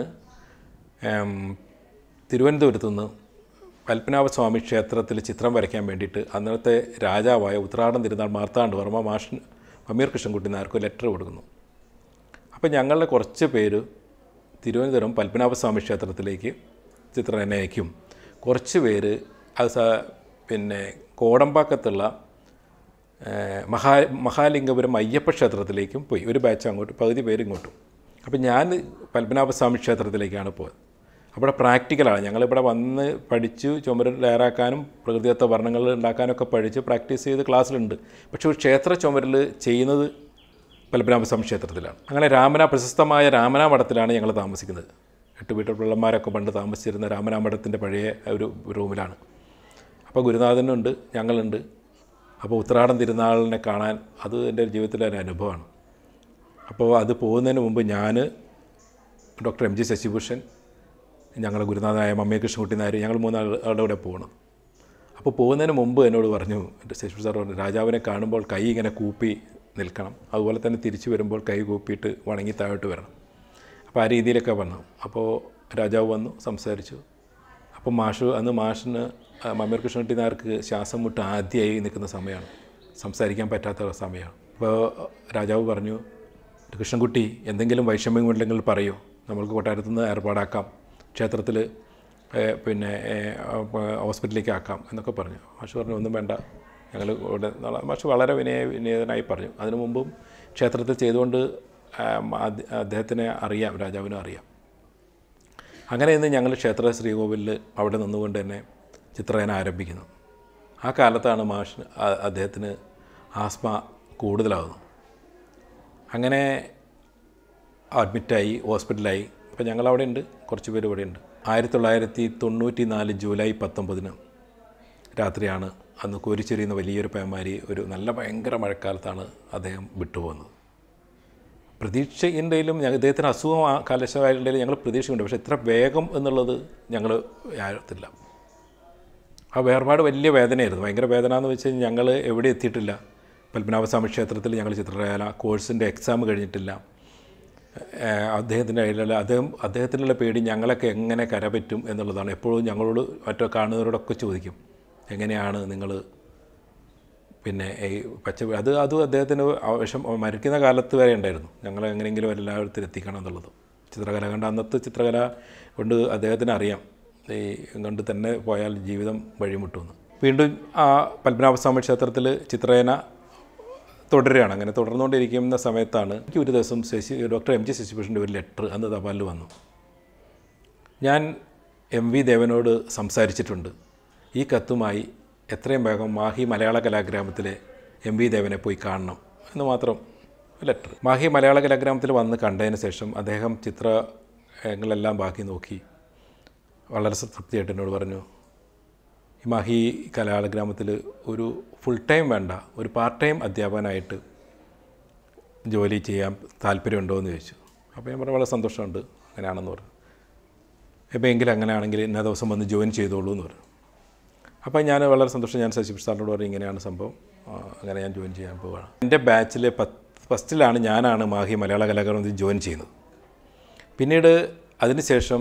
തിരുവനന്തപുരത്തു നിന്ന് പത്മനാഭസ്വാമി ക്ഷേത്രത്തിൽ ചിത്രം വരയ്ക്കാൻ വേണ്ടിയിട്ട് അന്നത്തെ രാജാവായ ഉത്രാടം തിരുനാൾ മാർത്താണ്ഡവർമ്മ മാഷ് അമീർ കൃഷ്ണൻകുട്ടി നായർക്ക് ലെറ്റർ കൊടുക്കുന്നു. അപ്പോൾ ഞങ്ങളുടെ കുറച്ച് പേര് തിരുവനന്തപുരം പത്മനാഭസ്വാമി ക്ഷേത്രത്തിലേക്ക് ചിത്രം എന്നെ അയക്കും. കുറച്ച് പേര് അത് പിന്നെ കോടമ്പാക്കത്തുള്ള മഹാലിംഗപുരം അയ്യപ്പ ക്ഷേത്രത്തിലേക്കും പോയി. ഒരു ബാച്ച് അങ്ങോട്ട്, പകുതി പേര് ഇങ്ങോട്ടും. അപ്പോൾ ഞാൻ പത്മനാഭസ്വാമി ക്ഷേത്രത്തിലേക്കാണ് പോയത്. അവിടെ പ്രാക്ടിക്കലാണ്. ഞങ്ങളിവിടെ വന്ന് പഠിച്ചു ചുമര് തയ്യാറാക്കാനും പ്രകൃതിദത്ത വർണ്ണങ്ങൾ ഉണ്ടാക്കാനൊക്കെ പഠിച്ച് പ്രാക്ടീസ് ചെയ്ത് ക്ലാസ്സിലുണ്ട്. പക്ഷേ ഒരു ക്ഷേത്ര ചുമരിൽ ചെയ്യുന്നത് പത്മനാഭസ്വാമി ക്ഷേത്രത്തിലാണ്. അങ്ങനെ പ്രശസ്തമായ രാമന മഠത്തിലാണ് ഞങ്ങൾ താമസിക്കുന്നത്. 8 വീട്ടു പിള്ളമാരൊക്കെ പണ്ട് താമസിച്ചിരുന്ന രാമന മഠത്തിൻ്റെ പഴയ ഒരു റൂമിലാണ്. അപ്പോൾ ഗുരുനാഥനുണ്ട്, ഞങ്ങളുണ്ട്. അപ്പോൾ ഉത്രാടം തിരുനാളിനെ കാണാൻ അത് എൻ്റെ ജീവിതത്തിലെ ഒരു അനുഭവമാണ്. അപ്പോൾ അത് പോകുന്നതിന് മുമ്പ് ഞാൻ, ഡോക്ടർ എം ജി ശശിഭൂഷൺ, ഞങ്ങളുടെ ഗുരുനാഥനായ മമ്മി കൃഷ്ണൻകുട്ടി നായർ, ഞങ്ങൾ 3 ആളുടെ കൂടെ പോകണം. അപ്പോൾ പോകുന്നതിന് മുമ്പ് എന്നോട് പറഞ്ഞു, എൻ്റെ ശശിഭൂഷൺ സാർ പറഞ്ഞു, രാജാവിനെ കാണുമ്പോൾ കൈ ഇങ്ങനെ കൂപ്പി നിൽക്കണം, അതുപോലെ തന്നെ തിരിച്ചു വരുമ്പോൾ കൈ കൂപ്പിയിട്ട് വണങ്ങി താഴോട്ട് വരണം. അപ്പോൾ ആ രീതിയിലൊക്കെ വന്നു. അപ്പോൾ രാജാവ് വന്നു, സംസാരിച്ചു. അപ്പോൾ മാഷിന് മമ്മി കൃഷ്ണൻകുട്ടി നായർക്ക് ശ്വാസം മുട്ട് ആദ്യമായി നിൽക്കുന്ന സമയമാണ്, സംസാരിക്കാൻ പറ്റാത്ത സമയമാണ്. അപ്പോൾ രാജാവ് പറഞ്ഞു, കൃഷ്ണൻകുട്ടി എന്തെങ്കിലും വൈഷമ്യമുണ്ടെങ്കിൽ പറയൂ, നമ്മൾക്ക് കൊട്ടാരത്തു നിന്ന് ഏർപ്പാടാക്കാം, ക്ഷേത്രത്തിൽ പിന്നെ ഹോസ്പിറ്റലിലേക്ക് ആക്കാം എന്നൊക്കെ പറഞ്ഞു. മാഷ് പറഞ്ഞു ഒന്നും വേണ്ട, ഞങ്ങൾ ഇവിടെ മാഷ് വളരെ വിനീതനായി പറഞ്ഞു. അതിനു മുമ്പും ക്ഷേത്രത്തിൽ ചെയ്തുകൊണ്ട് അദ്ദേഹത്തിനെ അറിയാം, രാജാവിനും അറിയാം. അങ്ങനെ ഇന്ന് ഞങ്ങൾ ക്ഷേത്ര ശ്രീകോവിലിൽ അവിടെ നിന്നുകൊണ്ട് തന്നെ ചിത്രരചന ആരംഭിക്കുന്നു. ആ കാലത്താണ് അദ്ദേഹത്തിന് ആസ്മ കൂടുതലാകുന്നു. അങ്ങനെ അഡ്മിറ്റായി, ഹോസ്പിറ്റലായി. അപ്പോൾ ഞങ്ങളവിടെ ഉണ്ട്, കുറച്ച് പേര് ഇവിടെ ഉണ്ട്. 1994 ജൂലൈ 19 രാത്രിയാണ്. അന്ന് കോരിച്ചെരിയുന്ന വലിയൊരു പേമാരി, ഒരു നല്ല ഭയങ്കര മഴക്കാലത്താണ് അദ്ദേഹം വിട്ടുപോകുന്നത്. പ്രതീക്ഷയുണ്ടെങ്കിലും അദ്ദേഹത്തിന് അസുഖം കലശമായിട്ടുണ്ടെങ്കിലും ഞങ്ങൾ പ്രതീക്ഷയുണ്ട്. പക്ഷേ ഇത്ര വേഗം എന്നുള്ളത് ഞങ്ങൾ അറിയത്തില്ല. ആ വേർപാട് വലിയ വേദനയായിരുന്നു. ഭയങ്കര വേദന എന്ന് വെച്ച് കഴിഞ്ഞാൽ ഞങ്ങൾ എവിടെ എത്തിയിട്ടില്ല. പത്മനാഭസ്വാമി ക്ഷേത്രത്തിൽ ഞങ്ങൾ ചിത്രരചന കോഴ്സിൻ്റെ എക്സാം കഴിഞ്ഞിട്ടില്ല. അദ്ദേഹത്തിനുള്ള പേടി ഞങ്ങളൊക്കെ എങ്ങനെ കരപറ്റും എന്നുള്ളതാണ്. എപ്പോഴും ഞങ്ങളോട് മറ്റോ കാണുന്നവരോടൊക്കെ ചോദിക്കും, എങ്ങനെയാണ് നിങ്ങൾ പിന്നെ ഈ അത് അദ്ദേഹത്തിന് മരിക്കുന്ന കാലത്ത് വരെ ഉണ്ടായിരുന്നു. ഞങ്ങൾ എങ്ങനെയെങ്കിലും എല്ലായിടത്തും എത്തിക്കണം എന്നുള്ളത്. ചിത്രകല കണ്ട് അന്നത്തെ ചിത്രകല കൊണ്ട് അദ്ദേഹത്തിന് അറിയാം, ഈ കൊണ്ട് തന്നെ പോയാൽ ജീവിതം വഴിമുട്ടുമെന്ന്. വീണ്ടും ആ പത്മനാഭസ്വാമി ക്ഷേത്രത്തിൽ ചിത്രരചന തുടരുകയാണ്. അങ്ങനെ തുടർന്നുകൊണ്ടിരിക്കുന്ന സമയത്താണ് എനിക്ക് ഒരു ദിവസം ഡോക്ടർ എം ജി ശശിഭൂഷൻ്റെ ഒരു ലെറ്റർ അന്ന് തപാലിൽ വന്നു. ഞാൻ എം വി ദേവനോട് സംസാരിച്ചിട്ടുണ്ട്, ഈ കത്തുമായി എത്രയും വേഗം മാഹി മലയാള കലാഗ്രാമത്തിലെ എം വി ദേവനെ പോയി കാണണം എന്ന് മാത്രം ലെറ്റർ. മാഹി മലയാള കലാഗ്രാമത്തിൽ വന്ന് കണ്ടതിന് ശേഷം അദ്ദേഹം ചിത്രങ്ങളെല്ലാം ബാക്കി നോക്കി വളരെ തൃപ്തിയായിട്ട് എന്നോട് പറഞ്ഞു, ഈ മാഹി കലാഗ്രാമത്തിൽ ഒരു ഫുൾ ടൈം വേണ്ട, ഒരു പാർട്ട് ടൈം അധ്യാപകനായിട്ട് ജോലി ചെയ്യാൻ താല്പര്യമുണ്ടോ എന്ന് ചോദിച്ചു. അപ്പോൾ ഞാൻ പറഞ്ഞു വളരെ സന്തോഷമുണ്ട്, അങ്ങനെയാണെന്ന് പറഞ്ഞു. അപ്പോൾ എങ്കിലും അങ്ങനെയാണെങ്കിൽ ഇന്ന ദിവസം വന്ന് ജോയിൻ ചെയ്തോളൂ എന്ന് പറഞ്ഞു. അപ്പോൾ ഞാൻ വളരെ സന്തോഷം, ഞാൻ ശശിഭൂഷൺ സാറിനോട് പറഞ്ഞു ഇങ്ങനെയാണ് സംഭവം, അങ്ങനെ ഞാൻ ജോയിൻ ചെയ്യാൻ പോവുകയാണ്. എൻ്റെ ബാച്ചിലെ ഫസ്റ്റിലാണ് ഞാനാണ് മാഹി മലയാള കലാഗ്രാമത്തിൽ ജോയിൻ ചെയ്യുന്നത്. പിന്നീട് അതിനുശേഷം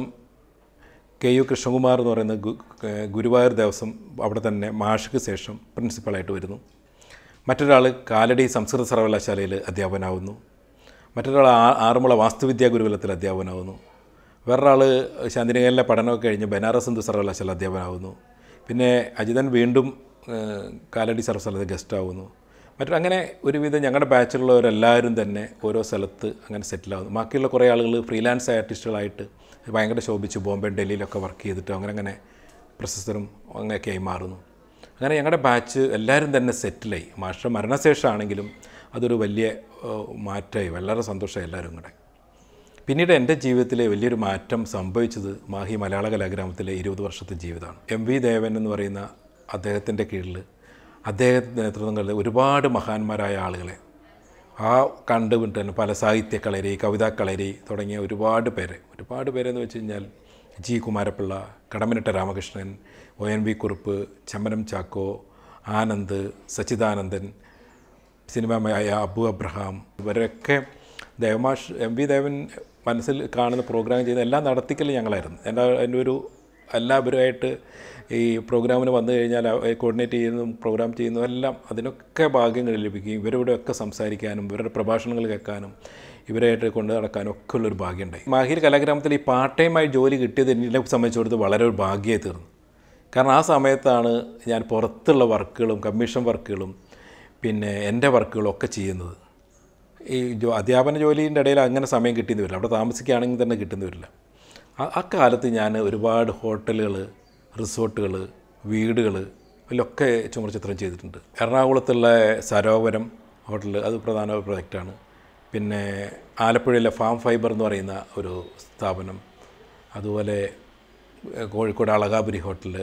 KU കൃഷ്ണകുമാർ എന്ന് പറയുന്ന ഗുരുവായൂർ ദേവസ്വം അവിടെ തന്നെ മാഷിക്ക് ശേഷം പ്രിൻസിപ്പളായിട്ട് വരുന്നു. മറ്റൊരാൾ കാലടി സംസ്കൃത സർവകലാശാലയിൽ അധ്യാപകനാവുന്നു. മറ്റൊരാൾ ആറന്മുള വാസ്തുവിദ്യാ ഗുരുകുലത്തിൽ അധ്യാപകനാവുന്നു. വേറൊരാൾ ശാന്തിനികേതനിലെ പഠനമൊക്കെ കഴിഞ്ഞ് ബനാറസ് ഹിന്ദു സർവകലാശാല അധ്യാപകനാവുന്നു. പിന്നെ അജിതൻ വീണ്ടും കാലടി സർവകലാശാല ഗസ്റ്റാവുന്നു. അങ്ങനെ ഒരുവിധം ഞങ്ങളുടെ ബാച്ചിലുള്ളവരെല്ലാവരും തന്നെ ഓരോ സ്ഥലത്ത് അങ്ങനെ സെറ്റിലാവുന്നു. ബാക്കിയുള്ള കുറേ ആളുകൾ ഫ്രീലാൻസ് ആർട്ടിസ്റ്റുകളായിട്ട് ഭയങ്കര ശോഭിച്ച് ബോംബെ ഡൽഹിയിലൊക്കെ വർക്ക് ചെയ്തിട്ട് അങ്ങനെ പ്രശസ്തരും അങ്ങനെയൊക്കെയായി മാറുന്നു. അങ്ങനെ ഞങ്ങളുടെ ബാച്ച് എല്ലാവരും തന്നെ സെറ്റിലായി. മാസ്റ്റർ മരണശേഷമാണെങ്കിലും അതൊരു വലിയ മാറ്റമായി, വളരെ സന്തോഷമായി എല്ലാവരും കൂടെ. പിന്നീട് എൻ്റെ ജീവിതത്തിലെ വലിയൊരു മാറ്റം സംഭവിച്ചത് മാഹി മലയാള കലാഗ്രാമത്തിലെ 20 വർഷത്തെ ജീവിതമാണ്. എം വി ദേവൻ എന്ന് പറയുന്ന അദ്ദേഹത്തിൻ്റെ കീഴിൽ അദ്ദേഹത്തിൻ്റെ നേതൃത്വങ്ങളിൽ ഒരുപാട് മഹാന്മാരായ ആളുകളെ കണ്ടുകൊണ്ട് തന്നെ പല സാഹിത്യക്കളരി, കവിതാക്കളരി തുടങ്ങിയ ഒരുപാട് പേരെന്ന് വെച്ച് കഴിഞ്ഞാൽ ജി കുമാരപിള്ള, കടമ്മനിട്ട രാമകൃഷ്ണൻ, ONV കുറുപ്പ്, ചമ്മനം ചാക്കോ, ആനന്ദ്, സച്ചിദാനന്ദൻ, സിനിമയായ അബു അബ്രഹാം, ഇവരൊക്കെ ദേവമാഷ് എം വി ദേവൻ മനസ്സിൽ കാണുന്ന പ്രോഗ്രാം ചെയ്യുന്ന എല്ലാം നടത്തിക്കൽ ഞങ്ങളായിരുന്നു. എൻ്റെ ഒരു എല്ലാവരുമായിട്ട് ഈ പ്രോഗ്രാമിന് വന്നു കഴിഞ്ഞാൽ കോർഡിനേറ്റ് ചെയ്യുന്നതും പ്രോഗ്രാം ചെയ്യുന്നതും എല്ലാം അതിനൊക്കെ ഭാഗ്യങ്ങൾ ലഭിക്കുകയും ഇവരോടൊക്കെ സംസാരിക്കാനും ഇവരുടെ പ്രഭാഷണങ്ങൾ കേൾക്കാനും ഇവരായിട്ട് കൊണ്ടു നടക്കാനും ഒക്കെ ഉള്ളൊരു ഭാഗ്യമുണ്ടായി. മാഹിയിൽ കലാഗ്രാമത്തിൽ ഈ പാർട്ട് ടൈമായി ജോലി കിട്ടിയത് എന്നെ സംബന്ധിച്ചിടത്ത് വളരെ ഒരു ഭാഗ്യമായി തീർന്നു. കാരണം ആ സമയത്താണ് ഞാൻ പുറത്തുള്ള വർക്കുകളും കമ്മീഷൻ വർക്കുകളും പിന്നെ എൻ്റെ വർക്കുകളൊക്കെ ചെയ്യുന്നത്. ഈ അധ്യാപന ജോലിൻ്റെ ഇടയിൽ അങ്ങനെ സമയം കിട്ടിയെന്ന് വരില്ല, അവിടെ താമസിക്കുകയാണെങ്കിൽ തന്നെ കിട്ടുന്നു വരില്ല. അക്കാലത്ത് ഞാൻ ഒരുപാട് ഹോട്ടലുകൾ, റിസോർട്ടുകൾ, വീടുകൾ ഇതിലൊക്കെ ചുമർചിത്രം ചെയ്തിട്ടുണ്ട്. എറണാകുളത്തുള്ള സരോവരം ഹോട്ടൽ അത് പ്രധാന പ്രോജക്റ്റാണ്. പിന്നെ ആലപ്പുഴയിലെ ഫാം ഫൈബർ എന്ന് പറയുന്ന ഒരു സ്ഥാപനം, അതുപോലെ കോഴിക്കോട് അളകാപുരി ഹോട്ടൽ,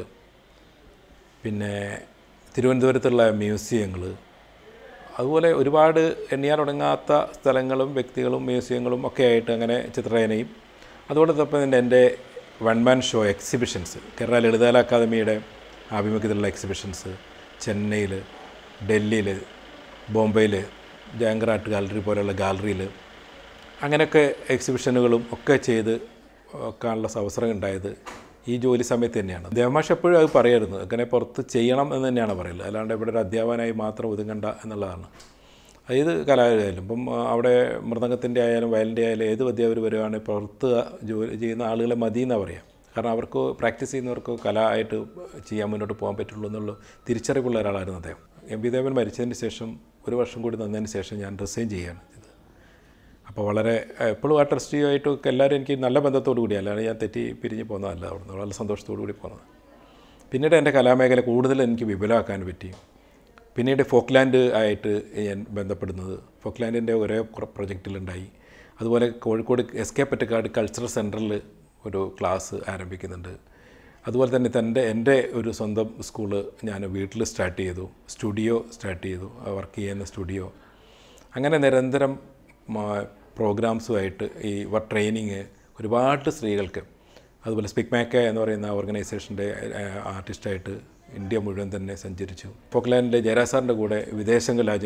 പിന്നെ തിരുവനന്തപുരത്തുള്ള മ്യൂസിയങ്ങൾ, അതുപോലെ ഒരുപാട് എണ്ണിയാലൊടുങ്ങാത്ത സ്ഥലങ്ങളും വ്യക്തികളും മ്യൂസിയങ്ങളും ഒക്കെ ആയിട്ട് അങ്ങനെ ചിത്രരചനയും അതോടൊപ്പം തന്നെ എൻ്റെ one man show exhibitions, Kerala Lalithakala അക്കാദമിയുടെ ആഭിമുഖ്യത്തിലുള്ള എക്സിബിഷൻസ് ചെന്നൈയിൽ, ഡൽഹിയിൽ, ബോംബെയിൽ, ജാങ്കറാട്ട് ഗാലറി പോലെയുള്ള ഗാലറിയിൽ അങ്ങനെയൊക്കെ എക്സിബിഷനുകളും ഒക്കെ ചെയ്ത് വെക്കാനുള്ള അവസരം ഉണ്ടായത് ഈ ജോലി സമയത്ത് തന്നെയാണ്. ദേവമാഷ് എപ്പോഴും അത് പറയായിരുന്നു, അങ്ങനെ പുറത്ത് ചെയ്യണം എന്ന് തന്നെയാണ് പറയുന്നത്, അല്ലാണ്ട് ഇവിടെ ഒരു അധ്യാപകനായി മാത്രം ഒതുങ്ങണ്ട എന്നുള്ളതാണ്. ഏത് കലാകായാലും ഇപ്പം അവിടെ മൃദംഗത്തിൻ്റെ ആയാലും വയലിൻ്റെ ആയാലും ഏത് അധ്യാപകർ വരുവാണെങ്കിൽ പുറത്ത് ജോലി ചെയ്യുന്ന ആളുകളെ മതി എന്നാണ് പറയാം. കാരണം അവർക്ക് പ്രാക്ടീസ് ചെയ്യുന്നവർക്ക് കല ആയിട്ട് ചെയ്യാൻ മുന്നോട്ട് പോകാൻ പറ്റുള്ളൂ എന്നുള്ള തിരിച്ചറിവുള്ള ഒരാളായിരുന്നു അദ്ദേഹം. എം വി ദേവൻ മരിച്ചതിന് ശേഷം ഒരു വർഷം കൂടി നിന്നതിന് ശേഷം ഞാൻ റിസൈൻ ചെയ്യുകയാണ് ചെയ്തത്. അപ്പോൾ വളരെ എപ്പോഴും ആ ട്രസ്റ്റിയുമായിട്ടൊക്കെ എല്ലാവരും എനിക്ക് നല്ല ബന്ധത്തോടു കൂടി, അല്ലാതെ ഞാൻ തെറ്റി പിരിഞ്ഞ് പോകുന്നതല്ല, അവിടെ നിന്ന് വളരെ സന്തോഷത്തോടു കൂടി പോകുന്നത്. പിന്നീട് എൻ്റെ കലാമേഖല കൂടുതൽ എനിക്ക് വിപുലമാക്കാൻ പറ്റി. പിന്നീട് ഫോക്ക്ലാൻഡ് ആയിട്ട് ഞാൻ ബന്ധപ്പെടുന്നത് ഫോക്ക്ലാൻഡിൻ്റെ ഒരേ പ്രൊജക്റ്റിലുണ്ടായി. അതുപോലെ കോഴിക്കോട് എസ്.കെ. പൊറ്റക്കാട് കൾച്ചറൽ സെൻറ്ററിൽ ഒരു ക്ലാസ് ആരംഭിക്കുന്നുണ്ട്. അതുപോലെ തന്നെ എൻ്റെ ഒരു സ്വന്തം സ്കൂള് ഞാൻ വീട്ടിൽ സ്റ്റാർട്ട് ചെയ്തു, സ്റ്റുഡിയോ സ്റ്റാർട്ട് ചെയ്തു, വർക്ക് ചെയ്യുന്ന സ്റ്റുഡിയോ. അങ്ങനെ നിരന്തരം പ്രോഗ്രാംസുമായിട്ട് ഈ ട്രെയിനിങ് ഒരുപാട് സ്ത്രീകൾക്ക്, അതുപോലെ സ്പിക്മാക്ക എന്ന് പറയുന്ന ഓർഗനൈസേഷൻ്റെ ആർട്ടിസ്റ്റായിട്ട് ഇന്ത്യ മുഴുവൻ തന്നെ സഞ്ചരിച്ചു. ഫോക്ക്ലാൻഡിലെ ജയരാജ് കൂടെ വിദേശ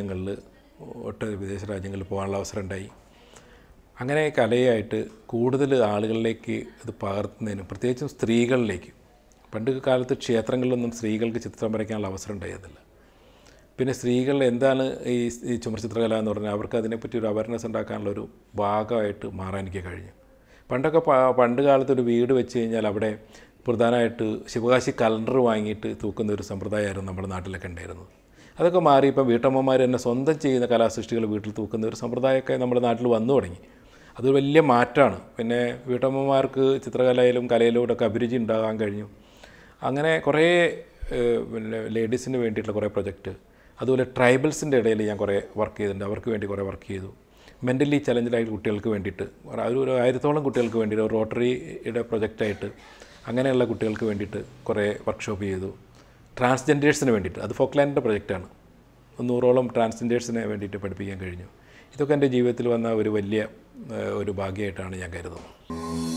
രാജ്യങ്ങളിൽ പോകാനുള്ള അവസരം ഉണ്ടായി. അങ്ങനെ കലയായിട്ട് കൂടുതൽ ആളുകളിലേക്ക് ഇത് പകർത്തുന്നതിനും പ്രത്യേകിച്ചും സ്ത്രീകളിലേക്ക്, പണ്ട് കാലത്ത് ക്ഷേത്രങ്ങളിലൊന്നും സ്ത്രീകൾക്ക് ചിത്രം വരയ്ക്കാനുള്ള അവസരം ഉണ്ടായിരുന്നില്ല. പിന്നെ സ്ത്രീകൾ എന്താണ് ഈ ചുമർ ചിത്രകല എന്ന് പറഞ്ഞാൽ അവർക്ക് അതിനെപ്പറ്റി ഒരു അവയർനെസ് ഉണ്ടാക്കാനുള്ളൊരു ഭാഗമായിട്ട് മാറാൻ എനിക്ക് കഴിഞ്ഞു. പണ്ട് കാലത്ത് ഒരു വീട് വെച്ച് കഴിഞ്ഞാൽ അവിടെ പ്രധാനമായിട്ട് ശിവകാശി കലണ്ടർ വാങ്ങിയിട്ട് തൂക്കുന്ന ഒരു സമ്പ്രദായമായിരുന്നു നമ്മുടെ നാട്ടിലൊക്കെ ഉണ്ടായിരുന്നത്. അതൊക്കെ മാറി ഇപ്പം വീട്ടമ്മമാർ തന്നെ സ്വന്തം ചെയ്യുന്ന കലാസൃഷ്ടികൾ വീട്ടിൽ തൂക്കുന്ന ഒരു സമ്പ്രദായമൊക്കെ നമ്മുടെ നാട്ടിൽ വന്നു തുടങ്ങി. അതൊരു വലിയ മാറ്റമാണ്. പിന്നെ വീട്ടമ്മമാർക്ക് ചിത്രകലയിലും കലയിലൂടെയൊക്കെ അഭിരുചി ഉണ്ടാകാൻ കഴിഞ്ഞു. അങ്ങനെ കുറേ പിന്നെ ലേഡീസിന് വേണ്ടിയിട്ടുള്ള കുറേ പ്രൊജക്റ്റ്, അതുപോലെ ട്രൈബൽസിൻ്റെ ഇടയിൽ ഞാൻ കുറേ വർക്ക് ചെയ്തിട്ടുണ്ട്, അവർക്ക് വേണ്ടി കുറേ വർക്ക് ചെയ്തു. മെൻ്റലി ചലഞ്ചഡായിട്ട് കുട്ടികൾക്ക് വേണ്ടിയിട്ട് ഒരു 1000-ഓളം കുട്ടികൾക്ക് വേണ്ടിയിട്ട് റോട്ടറിയുടെ പ്രൊജക്റ്റായിട്ട് അങ്ങനെയുള്ള കുട്ടികൾക്ക് വേണ്ടിയിട്ട് കുറേ വർക്ക്ഷോപ്പ് ചെയ്തു. ട്രാൻസ്ജെൻഡേഴ്സിന് വേണ്ടിയിട്ട്, അത് ഫോക്ക്ലാൻഡിൻ്റെ പ്രൊജക്റ്റാണ്, 100ഓളം ട്രാൻസ്ജെൻഡേഴ്സിനെ വേണ്ടിയിട്ട് പഠിപ്പിക്കാൻ കഴിഞ്ഞു. ഇതൊക്കെ എൻ്റെ ജീവിതത്തിൽ വന്ന ഒരു വലിയ ഒരു ഭാഗ്യമായിട്ടാണ് ഞാൻ കരുതുന്നത്.